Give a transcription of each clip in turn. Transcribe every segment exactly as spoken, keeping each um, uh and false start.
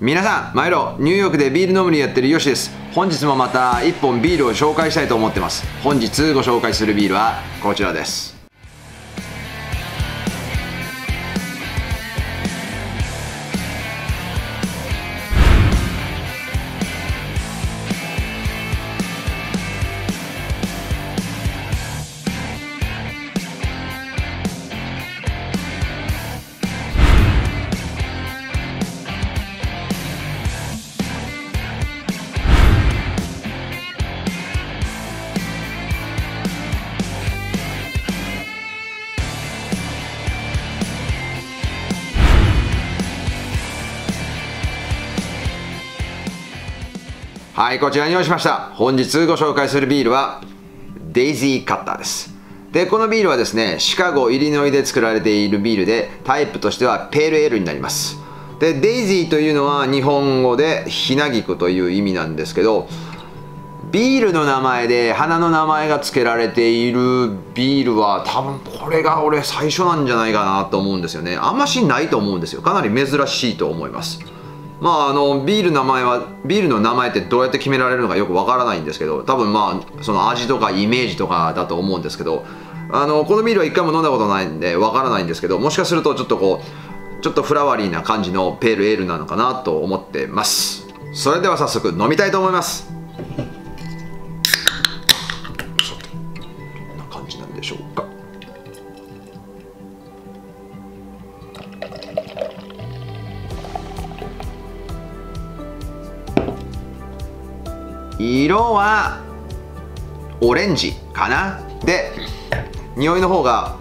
皆さん、毎度ニューヨークでビール飲むにやってるヨシです。本日もまたいっぽんビールを紹介したいと思ってます。本日ご紹介するビールはこちらです。はい、こちらに用意しました。本日ご紹介するビールはデイジーカッターです。で、このビールはですね、シカゴ、イリノイで作られているビールで、タイプとしてはペールエールになります。で、デイジーというのは日本語でひなぎくという意味なんですけど、ビールの名前で花の名前が付けられているビールは多分これが俺最初なんじゃないかなと思うんですよね。あんましないと思うんですよ。かなり珍しいと思います。まあ、あのビール名前はビールの名前ってどうやって決められるのかよくわからないんですけど、多分まあその味とかイメージとかだと思うんですけど、あのこのビールは一回も飲んだことないんでわからないんですけど、もしかするとちょっとこうちょっとフラワリーな感じのペールエールなのかなと思ってます。それでは早速飲みたいと思います。どんな感じなんでしょうか。色はオレンジかな。で、匂いの方が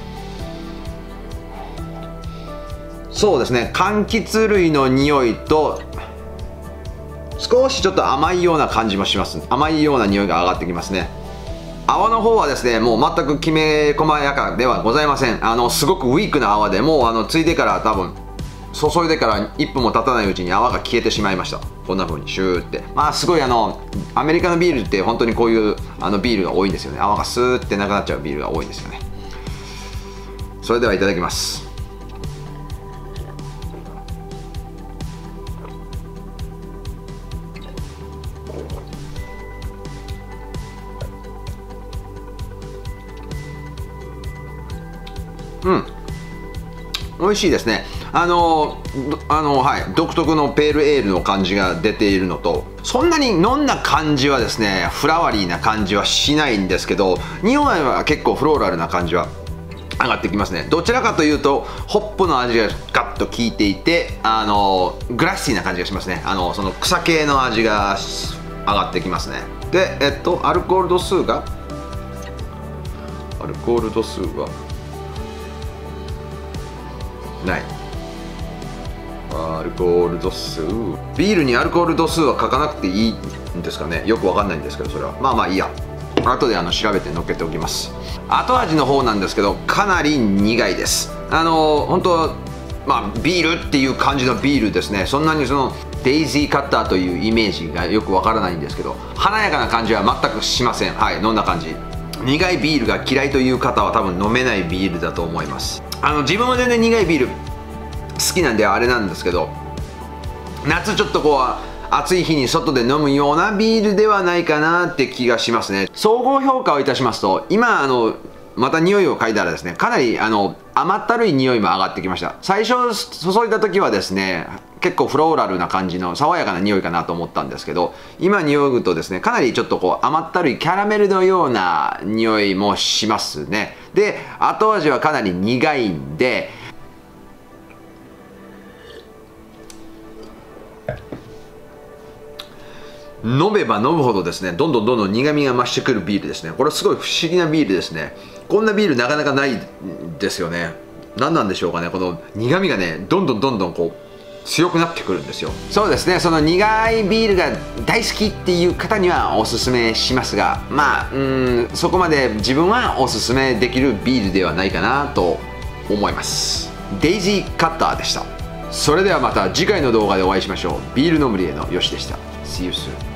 そうですね、柑橘類の匂いと少しちょっと甘いような感じもします。甘いような匂いが上がってきますね。泡の方はですね、もう全くきめ細やかではございません。あのすごくウィークな泡で、もうあのついでから多分注いでからいっぷんも経たないうちに泡が消えてしまいました。こんな風にシューって、まあすごいあのアメリカのビールって本当にこういうあのビールが多いんですよね。泡がスーってなくなっちゃうビールが多いんですよね。それではいただきます。うん、美味しいですね。あのあのはい独特のペールエールの感じが出ているのと、そんなに飲んだ感じはですねフラワリーな感じはしないんですけど、匂いは結構フローラルな感じは上がってきますね。どちらかというとホップの味がガッと効いていて、あのグラッシーな感じがしますね。あのその草系の味が上がってきますね。で、えっとアルコール度数がアルコール度数はない。アルコール度数、ビールにアルコール度数は書かなくていいんですかね。よくわかんないんですけど、それはまあまあいいや。後であの調べて載っけておきます。後味の方なんですけど、かなり苦いです。あの本当まあビールっていう感じのビールですね。そんなにそのデイジーカッターというイメージがよくわからないんですけど、華やかな感じは全くしません。はい、飲んだ感じ、苦いビールが嫌いという方は多分飲めないビールだと思います。あの自分も全然苦いビール好きなんであれなんですけど、夏ちょっとこう暑い日に外で飲むようなビールではないかなって気がしますね。総合評価をいたしますと、今あのまた匂いを嗅いだらですね、かなりあの甘ったるい匂いも上がってきました。最初注いだ時はですね、結構フローラルな感じの爽やかな匂いかなと思ったんですけど、今匂うとですね、かなりちょっとこう甘ったるいキャラメルのような匂いもしますね。で、後味はかなり苦いんで、飲めば飲むほどですね、どんどんどんどん苦みが増してくるビールですね。これはすごい不思議なビールですね。こんなビールなかなかないですよね。何なんでしょうかね。この苦みがね、どんどんどんどんこう強くなってくるんですよ。そうですね、その苦いビールが大好きっていう方にはおすすめしますが、まあうーんそこまで自分はおすすめできるビールではないかなと思います。デイジーカッターでした。それではまた次回の動画でお会いしましょう。ビールノムリエのヨシでした。See you soon.